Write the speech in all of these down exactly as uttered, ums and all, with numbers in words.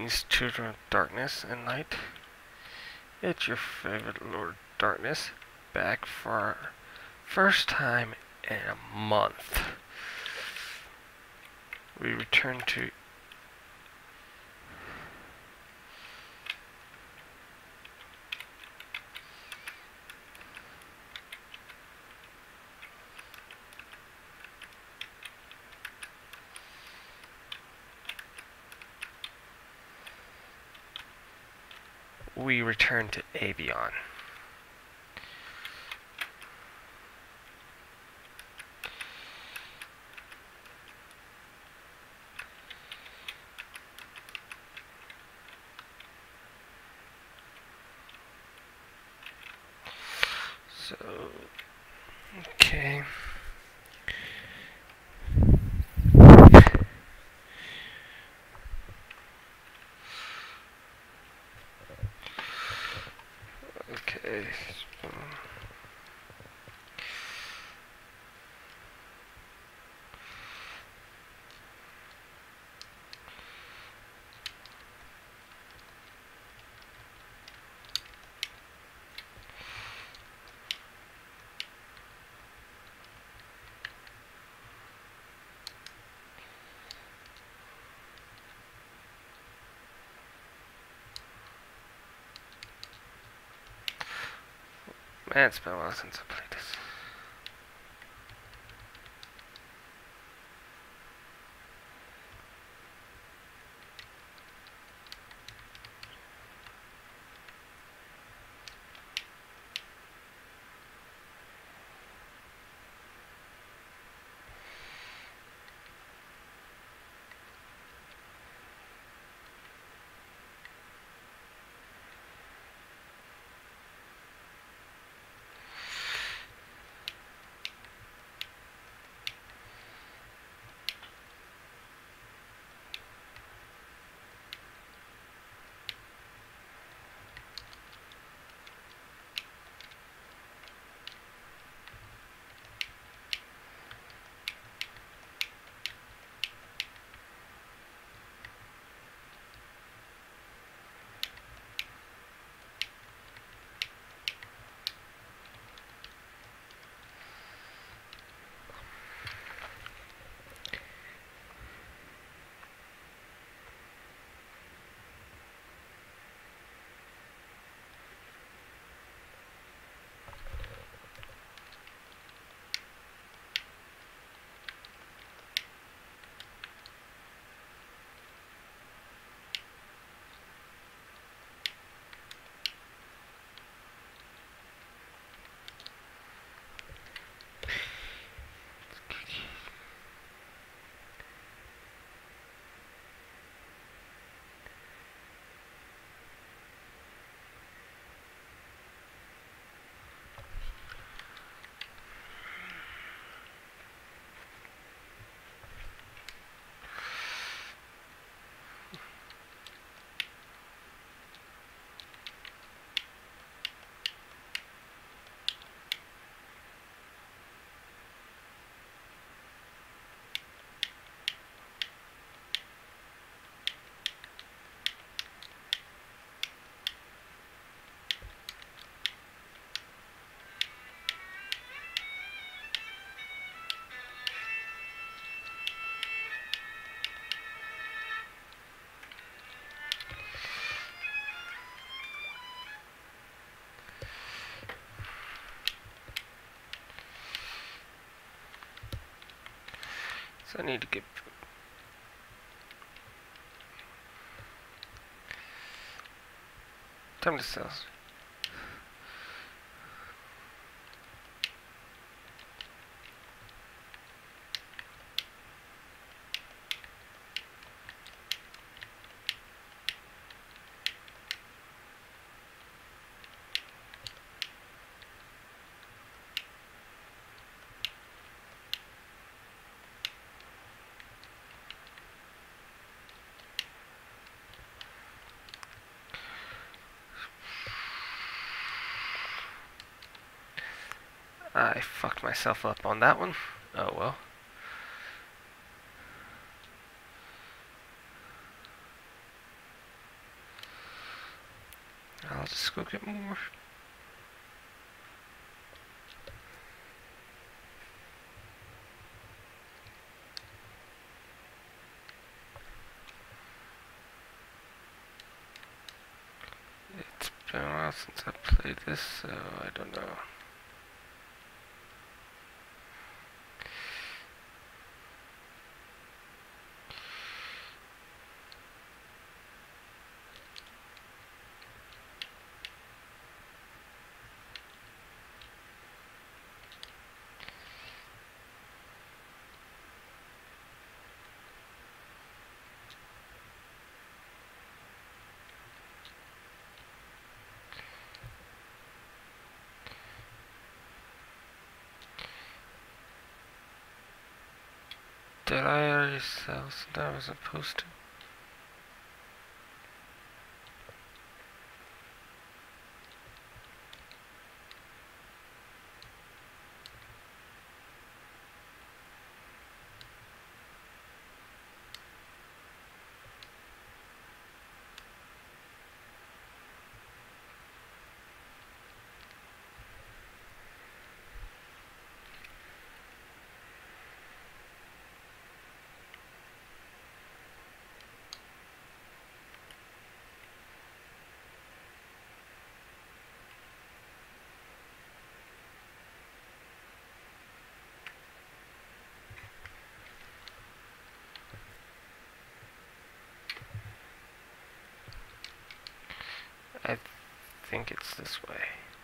Greetings, children of darkness and light. It's your favorite Lord Darkness, back for our first time in a month. We return to we return to Aveyond. So, okay. Okay. Man, it's been a while since I played this. So I need to get time to sell. I fucked myself up on that one. Oh well. go get more. It's been a while since I played this, so I don't know. Did I already sell something I was supposed to? I think it's this way.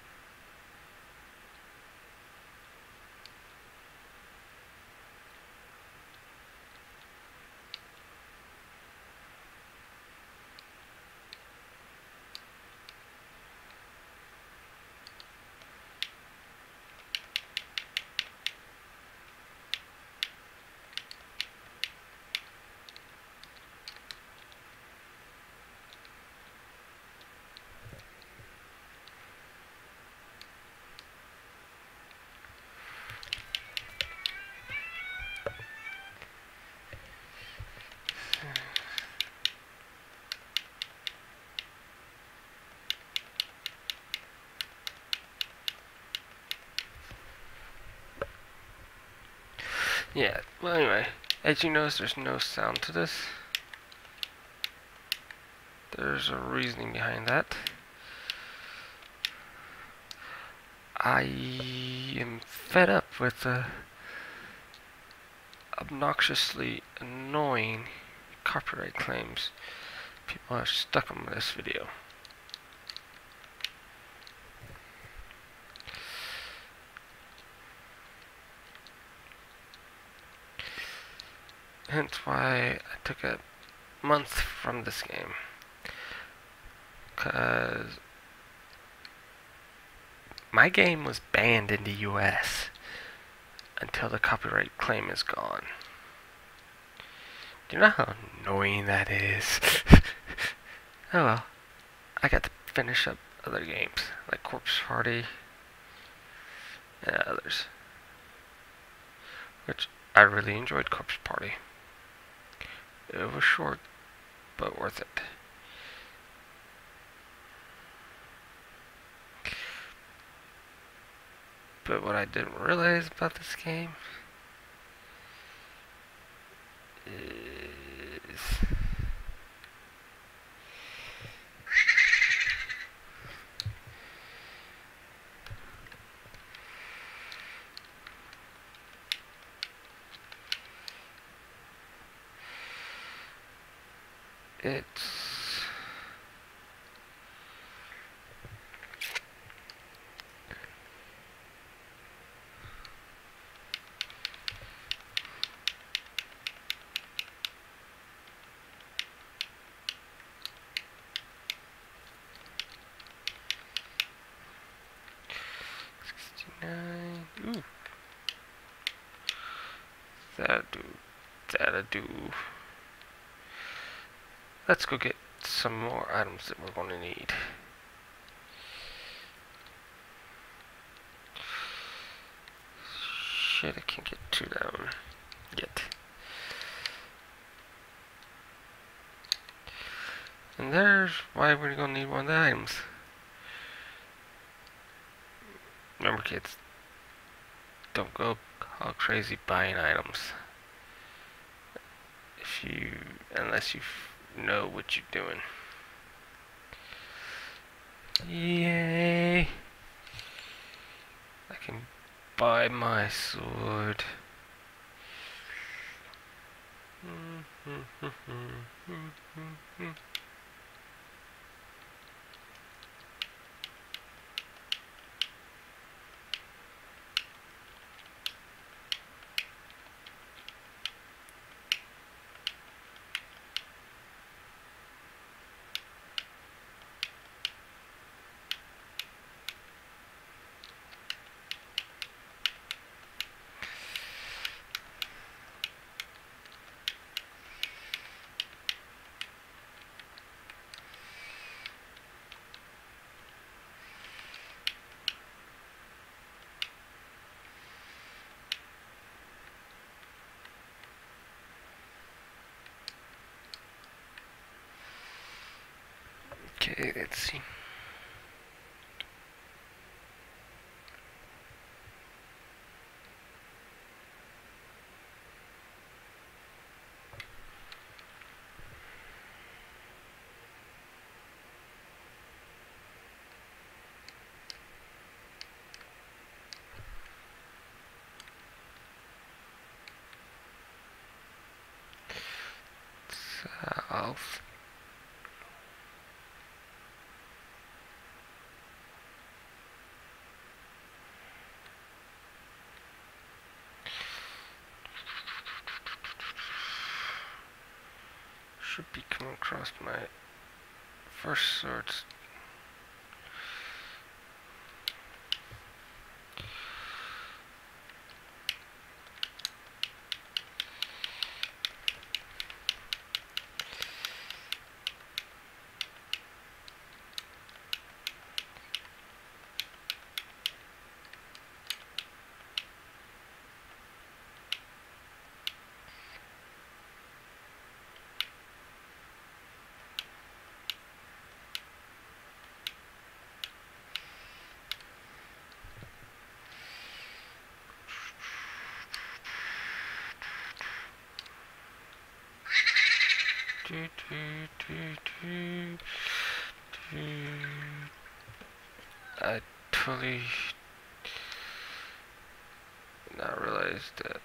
Yeah, well anyway, as you notice there's no sound to this. There's a reasoning behind that. I am fed up with the obnoxiously annoying copyright claims people have stuck on this video. Hence why I took a month from this game. Cause my game was banned in the U S until the copyright claim is gone. Do you know how annoying that is? Oh well. I got to finish up other games, like Corpse Party and others. Which I really enjoyed Corpse Party. It was short, but worth it. But what I didn't realize about this game is it's sixty-nine. Ooh. That'll do. That'll do. Let's go get some more items that we're going to need. Shit, I can't get to them yet. And there's why we're going to need one of the items. Remember, kids, don't go all crazy buying items if you, unless you know what you're doing. Yay! I can buy my sword. Okay, let's see. South. Should be coming across my first swords. Do, do, do, do, do. I totally not realized that.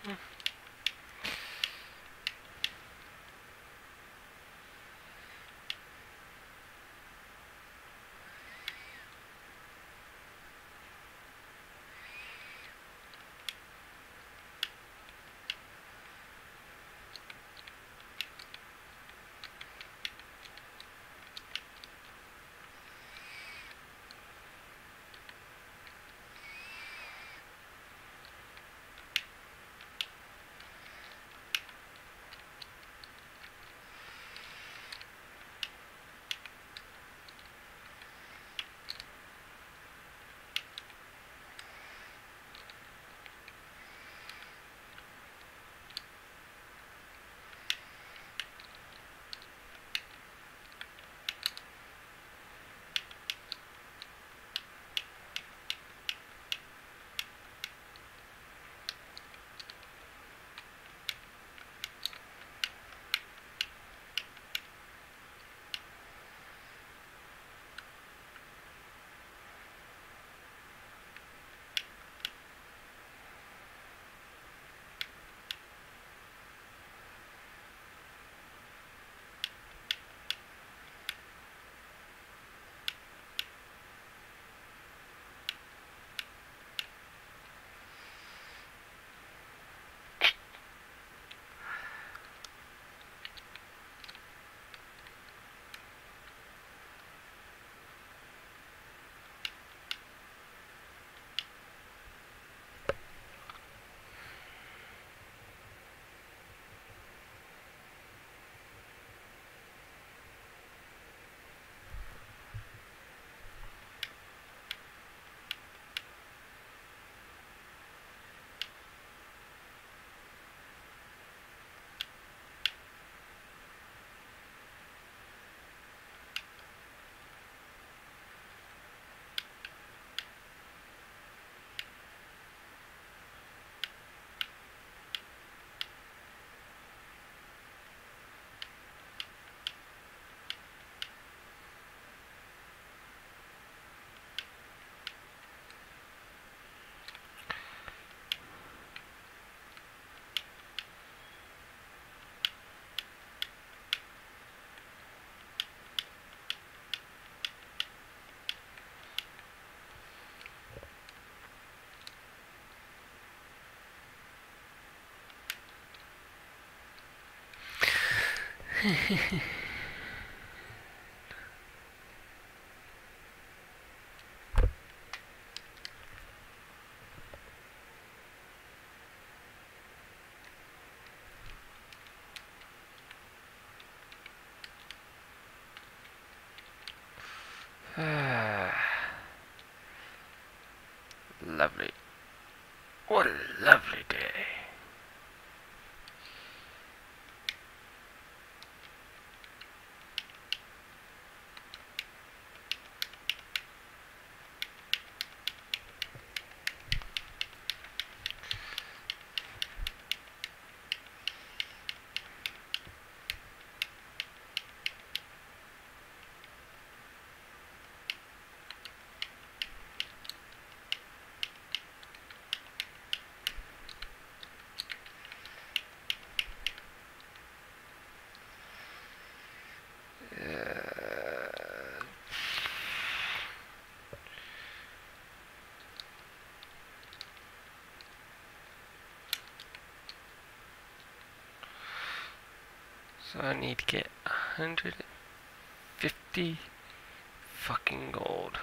Lovely. What a lovely day. So I need to get one hundred fifty fucking gold.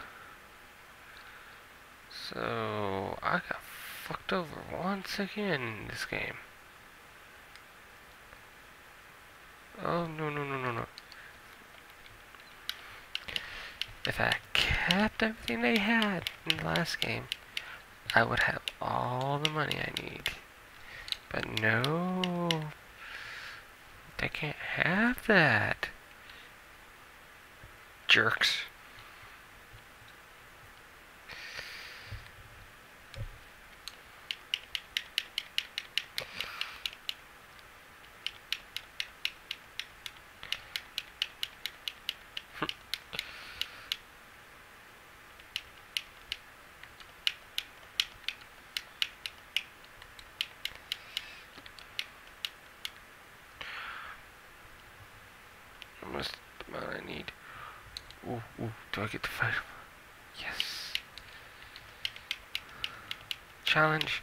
So I got fucked over once again in this game. Oh no no no no no. If I kept everything they had in the last game, I would have all the money I need. But no, they can't have that. Jerks. Ooh, do I get to fight him? Yes. Challenge.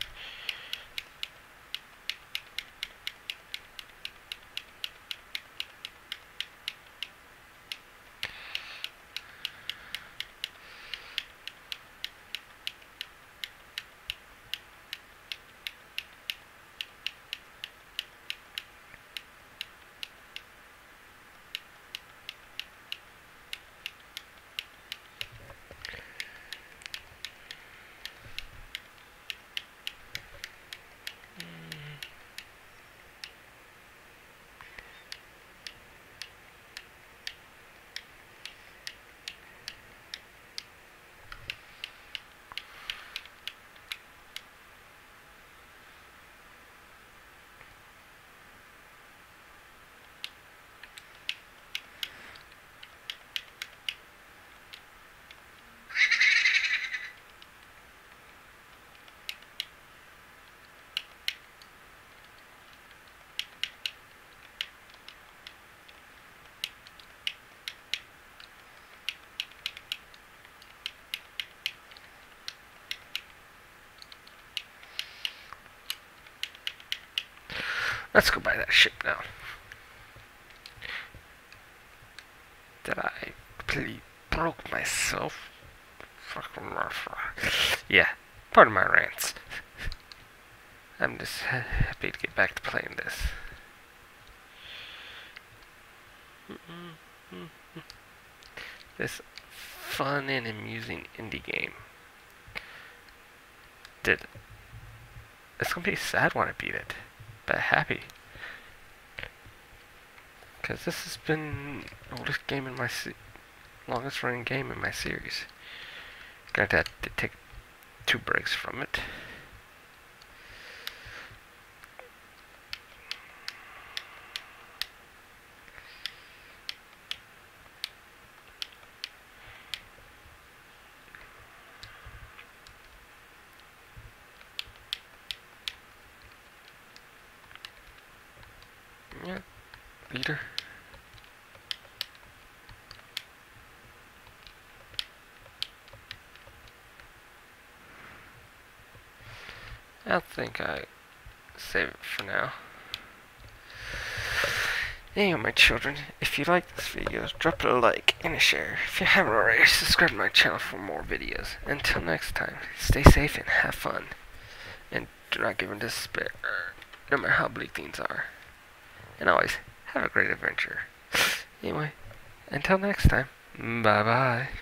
Let's go buy that ship now. Did I completely broke myself? Fucking yeah, pardon my rants. I'm just happy to get back to playing this. This fun and amusing indie game. Did it's gonna be sad when I beat it, but happy. Because this has been the oldest game in my se longest running game in my series. Gonna have to take two breaks from it. Yeah, leader. I think I save it for now. Anyway, my children, if you like this video, drop it a like and a share. If you haven't already, subscribe to my channel for more videos. Until next time, stay safe and have fun. And do not give in to despair, no matter how bleak things are. And always, have a great adventure. Anyway, until next time, bye-bye.